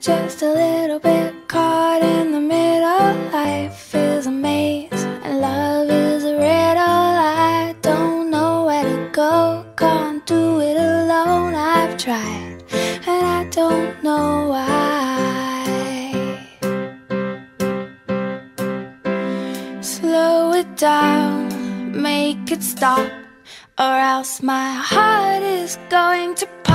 just a little bit caught in the middle. Life is a maze and love is a riddle. I don't know where to go, can't do it alone. I've tried and I don't know why. Slow it down, make it stop, or else my heart is going to